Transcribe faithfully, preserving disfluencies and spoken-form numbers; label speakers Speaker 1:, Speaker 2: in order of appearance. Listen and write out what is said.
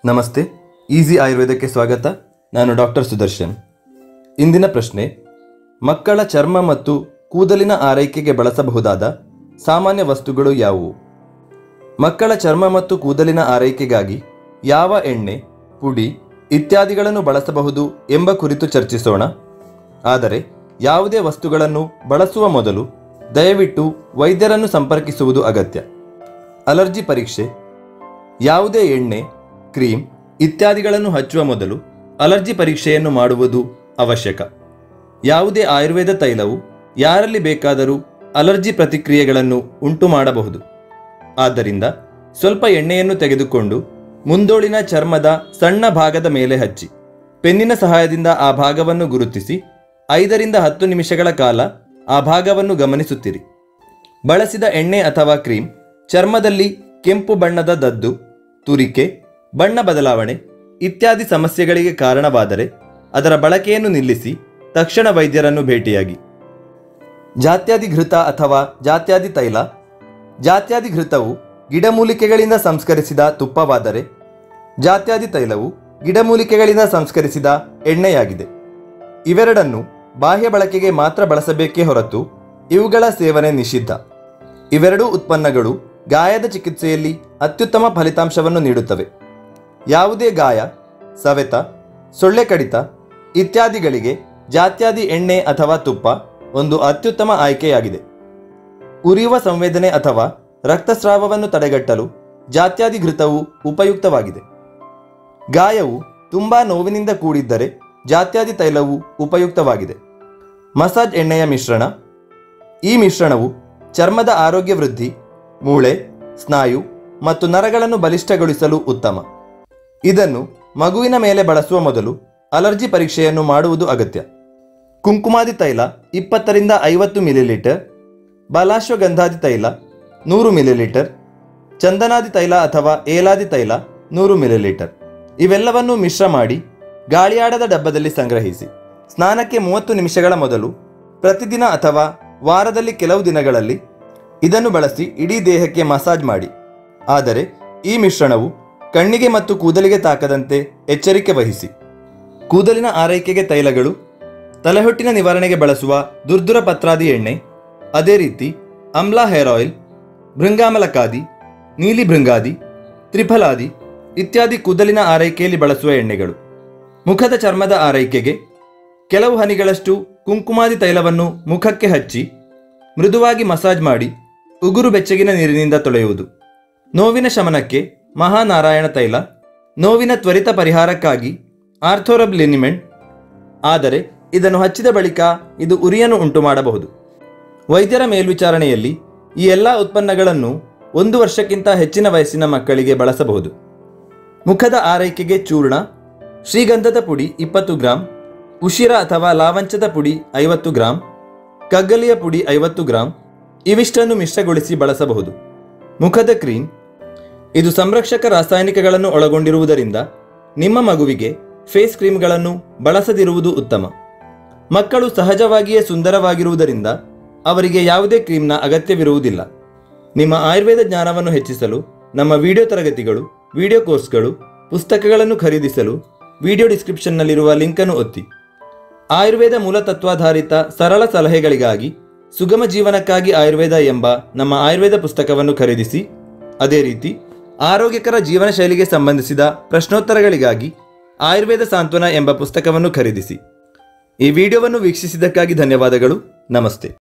Speaker 1: ನಮಸ್ತೆ, ಈಸಿ ಆಯುರ್ವೇದಕ್ಕೆ ಸ್ವಾಗತ. ನಾನು ಡಾಕ್ಟರ್ ಸುದರ್ಶನ್. ಇಂದಿನ ಪ್ರಶ್ನೆ: ಮಕ್ಕಳ ಚರ್ಮ ಮತ್ತು ಕೂದಲಿನ ಆರೈಕೆಗೆ ಬಳಸಬಹುದಾದ ಸಾಮಾನ್ಯ ವಸ್ತುಗಳು ಯಾವುವು? ಮಕ್ಕಳ ಚರ್ಮ ಮತ್ತು ಕೂದಲಿನ ಆರೈಕೆಗಾಗಿ ಯಾವ ಎಣ್ಣೆ, ಪುಡಿ ಇತ್ಯಾದಿಗಳನ್ನು ಬಳಸಬಹುದು ಎಂಬ ಕುರಿತು ಚರ್ಚಿಸೋಣ. ಆದರೆ ಯಾವುದೇ ವಸ್ತುಗಳನ್ನು ಬಳಸುವ ಮೊದಲು ದಯವಿಟ್ಟು ವೈದ್ಯರನ್ನು ಸಂಪರ್ಕಿಸುವುದು ಅಗತ್ಯ. ಅಲರ್ಜಿ ಪರೀಕ್ಷೆ: ಯಾವುದೇ ಎಣ್ಣೆ, ಕ್ರೀಮ್ ಇತ್ಯಾದಿಗಳನ್ನು ಹಚ್ಚುವ ಮೊದಲು ಅಲರ್ಜಿ ಪರೀಕ್ಷೆಯನ್ನು ಮಾಡುವುದು ಅವಶ್ಯಕ. ಯಾವುದೇ ಆಯುರ್ವೇದ ತೈಲವು ಯಾರಲ್ಲಿ ಬೇಕಾದರೂ ಅಲರ್ಜಿ ಪ್ರತಿಕ್ರಿಯೆಗಳನ್ನು ಉಂಟು ಮಾಡಬಹುದು. ಆದ್ದರಿಂದ ಸ್ವಲ್ಪ ಎಣ್ಣೆಯನ್ನು ತೆಗೆದುಕೊಂಡು ಮುಂದೋಳಿನ ಚರ್ಮದ ಸಣ್ಣ ಭಾಗದ ಮೇಲೆ ಹಚ್ಚಿ ಪೆನ್ನಿನ ಸಹಾಯದಿಂದ ಆ ಭಾಗವನ್ನು ಗುರುತಿಸಿ ಐದರಿಂದ ಹತ್ತು ನಿಮಿಷಗಳ ಕಾಲ ಆ ಭಾಗವನ್ನು ಗಮನಿಸುತ್ತಿರಿ. ಬಳಸಿದ ಎಣ್ಣೆ ಅಥವಾ ಕ್ರೀಮ್ ಚರ್ಮದಲ್ಲಿ ಕೆಂಪು ಬಣ್ಣದ ದದ್ದು, ತುರಿಕೆ, ಬಣ್ಣ ಬದಲಾವಣೆ ಇತ್ಯಾದಿ ಸಮಸ್ಯೆಗಳಿಗೆ ಕಾರಣವಾದರೆ ಅದರ ಬಳಕೆಯನ್ನು ನಿಲ್ಲಿಸಿ ತಕ್ಷಣ ವೈದ್ಯರನ್ನು ಭೇಟಿಯಾಗಿ. ಜಾತ್ಯಾದಿಘೃತ ಅಥವಾ ಜಾತ್ಯಾದಿ ತೈಲ: ಜಾತ್ಯಾದಿಘೃತವು ಗಿಡಮೂಲಿಕೆಗಳಿಂದ ಸಂಸ್ಕರಿಸಿದ ತುಪ್ಪವಾದರೆ, ಜಾತ್ಯಾದಿ ತೈಲವು ಗಿಡಮೂಲಿಕೆಗಳಿಂದ ಸಂಸ್ಕರಿಸಿದ ಎಣ್ಣೆಯಾಗಿದೆ. ಇವೆರಡನ್ನು ಬಾಹ್ಯ ಬಳಕೆಗೆ ಮಾತ್ರ ಬಳಸಬೇಕೇ ಹೊರತು ಇವುಗಳ ಸೇವನೆ ನಿಷಿದ್ಧ. ಇವೆರಡೂ ಉತ್ಪನ್ನಗಳು ಗಾಯದ ಚಿಕಿತ್ಸೆಯಲ್ಲಿ ಅತ್ಯುತ್ತಮ ಫಲಿತಾಂಶವನ್ನು ನೀಡುತ್ತವೆ. ಯಾವುದೇ ಗಾಯ, ಸವೆತ, ಸೊಳ್ಳೆ ಕಡಿತ ಇತ್ಯಾದಿಗಳಿಗೆ ಜಾತ್ಯಾದಿ ಎಣ್ಣೆ ಅಥವಾ ತುಪ್ಪ ಒಂದು ಅತ್ಯುತ್ತಮ ಆಯ್ಕೆಯಾಗಿದೆ. ಉರಿಯುವ ಸಂವೇದನೆ ಅಥವಾ ರಕ್ತಸ್ರಾವವನ್ನು ತಡೆಗಟ್ಟಲು ಜಾತ್ಯಾದಿಘೃತವು ಉಪಯುಕ್ತವಾಗಿದೆ. ಗಾಯವು ತುಂಬಾ ನೋವಿನಿಂದ ಕೂಡಿದ್ದರೆ ಜಾತ್ಯಾದಿ ತೈಲವು ಉಪಯುಕ್ತವಾಗಿದೆ. ಮಸಾಜ್ ಎಣ್ಣೆಯ ಮಿಶ್ರಣ: ಈ ಮಿಶ್ರಣವು ಚರ್ಮದ ಆರೋಗ್ಯ ವೃದ್ಧಿ, ಮೂಳೆ, ಸ್ನಾಯು ಮತ್ತು ನರಗಳನ್ನು ಬಲಿಷ್ಠಗೊಳಿಸಲು ಉತ್ತಮ. ಇದನ್ನು ಮಗುವಿನ ಮೇಲೆ ಬಳಸುವ ಮೊದಲು ಅಲರ್ಜಿ ಪರೀಕ್ಷೆಯನ್ನು ಮಾಡುವುದು ಅಗತ್ಯ. ಕುಂಕುಮಾದಿ ತೈಲ ಇಪ್ಪತ್ತರಿಂದ ಐವತ್ತು ಮಿಲಿಲೀಟರ್, ಬಲಾಶ್ವಗಂಧಾದಿ ತೈಲ ನೂರು ಮಿಲಿಲೀಟರ್, ಚಂದನಾದಿ ತೈಲ ಅಥವಾ ಏಲಾದಿ ತೈಲ ನೂರು ಮಿಲಿಲೀಟರ್ ಇವೆಲ್ಲವನ್ನೂ ಮಿಶ್ರ ಮಾಡಿ ಗಾಳಿಯಾಡದ ಡಬ್ಬದಲ್ಲಿ ಸಂಗ್ರಹಿಸಿ ಸ್ನಾನಕ್ಕೆ ಮೂವತ್ತು ನಿಮಿಷಗಳ ಮೊದಲು ಪ್ರತಿದಿನ ಅಥವಾ ವಾರದಲ್ಲಿ ಕೆಲವು ದಿನಗಳಲ್ಲಿ ಇದನ್ನು ಬಳಸಿ ಇಡೀ ದೇಹಕ್ಕೆ ಮಸಾಜ್ ಮಾಡಿ. ಆದರೆ ಈ ಮಿಶ್ರಣವು ಕಣ್ಣಿಗೆ ಮತ್ತು ಕೂದಲಿಗೆ ತಾಕದಂತೆ ಎಚ್ಚರಿಕೆ ವಹಿಸಿ. ಕೂದಲಿನ ಆರೈಕೆಗೆ ತೈಲಗಳು: ತಲೆಹೊಟ್ಟಿನ ನಿವಾರಣೆಗೆ ಬಳಸುವ ದುರ್ದುರ ಪತ್ರಾದಿ ಎಣ್ಣೆ, ಅದೇ ರೀತಿ ಅಮ್ಲಾ ಹೇರ್ ಆಯಿಲ್, ಭೃಂಗಾಮಲಕಾದಿ, ನೀಲಿ ಭೃಂಗಾದಿ, ತ್ರಿಫಲಾದಿ ಇತ್ಯಾದಿ ಕೂದಲಿನ ಆರೈಕೆಯಲ್ಲಿ ಬಳಸುವ ಎಣ್ಣೆಗಳು. ಮುಖದ ಚರ್ಮದ ಆರೈಕೆಗೆ ಕೆಲವು ಹನಿಗಳಷ್ಟು ಕುಂಕುಮಾದಿ ತೈಲವನ್ನು ಮುಖಕ್ಕೆ ಹಚ್ಚಿ ಮೃದುವಾಗಿ ಮಸಾಜ್ ಮಾಡಿ ಉಗುರು ಬೆಚ್ಚಗಿನ ನೀರಿನಿಂದ ತೊಳೆಯುವುದು. ನೋವಿನ ಶಮನಕ್ಕೆ ಮಹಾನಾರಾಯಣ ತೈಲ, ನೋವಿನ ತ್ವರಿತ ಪರಿಹಾರಕ್ಕಾಗಿ ಆರ್ಥೋರಬ್ ಲಿನಿಮೆಂಟ್. ಆದರೆ ಇದನ್ನು ಹಚ್ಚಿದ ಬಳಿಕ ಇದು ಉರಿಯನ್ನು ಉಂಟು ಮಾಡಬಹುದು. ವೈದ್ಯರ ಮೇಲ್ವಿಚಾರಣೆಯಲ್ಲಿ ಈ ಎಲ್ಲ ಉತ್ಪನ್ನಗಳನ್ನು ಒಂದು ವರ್ಷಕ್ಕಿಂತ ಹೆಚ್ಚಿನ ವಯಸ್ಸಿನ ಮಕ್ಕಳಿಗೆ ಬಳಸಬಹುದು. ಮುಖದ ಆರೈಕೆಗೆ ಚೂರ್ಣ: ಶ್ರೀಗಂಧದ ಪುಡಿ ಇಪ್ಪತ್ತು ಗ್ರಾಂ, ಉಶಿರ ಅಥವಾ ಲಾವಂಚದ ಪುಡಿ ಐವತ್ತು ಗ್ರಾಂ, ಕಗ್ಗಲಿಯ ಪುಡಿ ಐವತ್ತು ಗ್ರಾಂ ಇವಿಷ್ಟನ್ನು ಮಿಶ್ರಗೊಳಿಸಿ ಬಳಸಬಹುದು. ಮುಖದ ಕ್ರೀಮ್: ಇದು ಸಂರಕ್ಷಕ ರಾಸಾಯನಿಕಗಳನ್ನು ಒಳಗೊಂಡಿರುವುದರಿಂದ ನಿಮ್ಮ ಮಗುವಿಗೆ ಫೇಸ್ ಕ್ರೀಮ್ಗಳನ್ನು ಬಳಸದಿರುವುದು ಉತ್ತಮ. ಮಕ್ಕಳು ಸಹಜವಾಗಿಯೇ ಸುಂದರವಾಗಿರುವುದರಿಂದ ಅವರಿಗೆ ಯಾವುದೇ ಕ್ರೀಮ್ನ ಅಗತ್ಯವಿರುವುದಿಲ್ಲ. ನಿಮ್ಮ ಆಯುರ್ವೇದ ಜ್ಞಾನವನ್ನು ಹೆಚ್ಚಿಸಲು ನಮ್ಮ ವಿಡಿಯೋ ತರಗತಿಗಳು, ವಿಡಿಯೋ ಕೋರ್ಸ್ಗಳು, ಪುಸ್ತಕಗಳನ್ನು ಖರೀದಿಸಲು ವಿಡಿಯೋ ಡಿಸ್ಕ್ರಿಪ್ಷನ್ನಲ್ಲಿರುವ ಲಿಂಕನ್ನು ಒತ್ತಿ. ಆಯುರ್ವೇದ ಮೂಲತತ್ವಾಧಾರಿತ ಸರಳ ಸಲಹೆಗಳಿಗಾಗಿ ಸುಗಮ ಜೀವನಕ್ಕಾಗಿ ಆಯುರ್ವೇದ ಎಂಬ ನಮ್ಮ ಆಯುರ್ವೇದ ಪುಸ್ತಕವನ್ನು ಖರೀದಿಸಿ. ಅದೇ ರೀತಿ ಆರೋಗ್ಯಕರ ಜೀವನ ಶೈಲಿಗೆ ಸಂಬಂಧಿಸಿದ ಪ್ರಶ್ನೋತ್ತರಗಳಿಗಾಗಿ ಆಯುರ್ವೇದ ಸಾಂತ್ವನ ಎಂಬ ಪುಸ್ತಕವನ್ನು ಖರೀದಿಸಿ. ಈ ವಿಡಿಯೋವನ್ನು ವೀಕ್ಷಿಸಿದ್ದಕ್ಕಾಗಿ ಧನ್ಯವಾದಗಳು. ನಮಸ್ತೆ.